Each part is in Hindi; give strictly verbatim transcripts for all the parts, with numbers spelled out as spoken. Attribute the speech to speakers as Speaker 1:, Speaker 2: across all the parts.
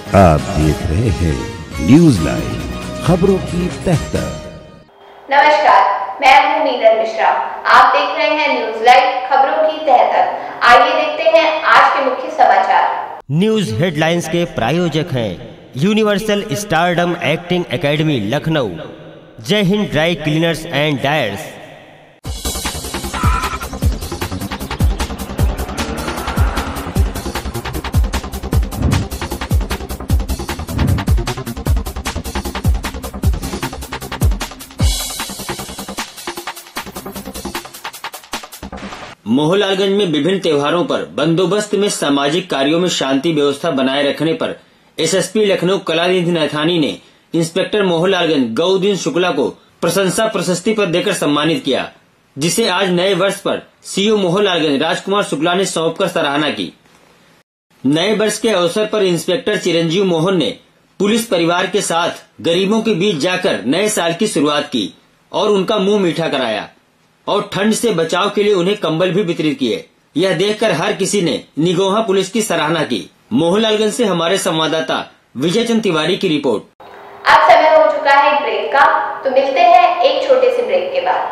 Speaker 1: आप देख रहे हैं न्यूज लाइव, खबरों की तह तक।
Speaker 2: नमस्कार, मैं हूं मीनल मिश्रा। आप देख रहे हैं न्यूज लाइव, खबरों की तह तक। आइए देखते हैं आज के मुख्य समाचार।
Speaker 3: न्यूज हेडलाइंस के प्रायोजक हैं universal stardom acting academy Lucknow, Jai Hind dry cleaners and dyers. Mohanlalganj में विभिन्न त्योहारों पर बंदोबस्त में सामाजिक कार्यों में शांति व्यवस्था बनाए रखने पर एसएसपी लखनऊ कलानिधि नैथानी ने इंस्पेक्टर मोहनलालगंज गौदीन शुक्ला को प्रशंसा प्रशस्ति पर देकर सम्मानित किया, जिसे आज नए वर्ष पर सीओ मोहनलालगंज राजकुमार शुक्ला ने सौंपकर सराहना की। नए वर्ष के अवसर पर इंस्पेक्टर चिरंजीव मोहन ने पुलिस परिवार के साथ गरीबों के बीच जाकर नए साल की शुरुआत की और उनका मुंह मीठा कराया और ठंड से बचाव के लिए उन्हें कंबल भी वितरित किए। यह देखकर हर किसी ने निगोहा पुलिस की सराहना की। मोहनलालगंज से हमारे संवाददाता विजय चंद तिवारी की रिपोर्ट।
Speaker 2: अब समय हो चुका है ब्रेक का, तो मिलते हैं एक छोटे से ब्रेक के बाद।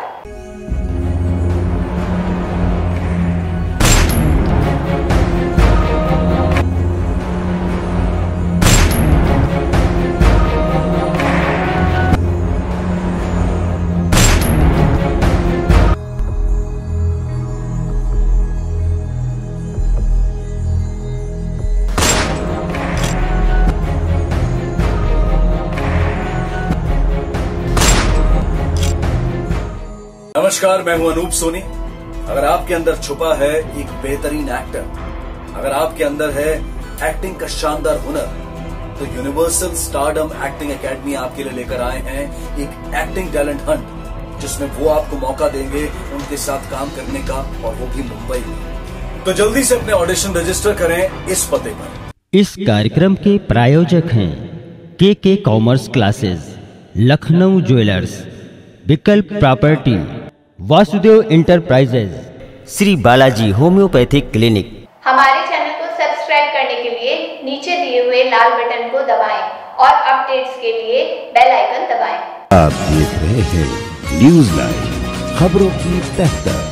Speaker 4: नमस्कार, मैं हूं अनूप सोनी। अगर आपके अंदर छुपा है एक बेहतरीन एक्टर, अगर आपके अंदर है एक्टिंग का शानदार हुनर, तो यूनिवर्सल स्टारडम एक्टिंग एकेडमी आपके लिए लेकर आए हैं एक एक्टिंग टैलेंट हंट, जिसमें वो आपको मौका देंगे उनके साथ काम करने का, और वो भी मुंबई में। तो जल्दी से अपने ऑडिशन रजिस्टर करें इस पते पर।
Speaker 3: इस कार्यक्रम के प्रायोजक हैं K K commerce classes, Lucknow jewellers, Vikalp property, Vasudev enterprises, Shri Balaji homoeopathic clinic.
Speaker 2: हमारे चैनल को सब्सक्राइब करने के लिए नीचे दिए हुए लाल बटन को दबाएं और अपडेट्स के लिए बेल आइकन दबाएं।
Speaker 1: आप देख रहे हैं न्यूज लाइव, खबरों की तह तक।